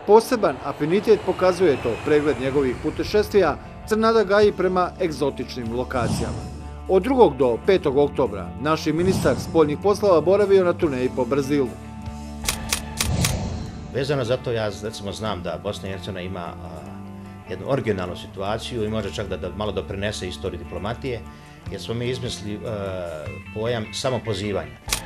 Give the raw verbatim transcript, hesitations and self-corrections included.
Poseban afinitet pokazuje to pregled njegovih putešestvija Crnada gaji prema egzotičnim lokacijama. Od drugog do petog oktobra naš je ministar spoljnih poslova boravio na turneji po Brazilu. Vezano za to ja recimo znam da Bosna i Hercegovina ima jednu originalnu situaciju i može čak da malo doprinese istoriji diplomatije, jer smo mi izmislili pojam samopozivanja.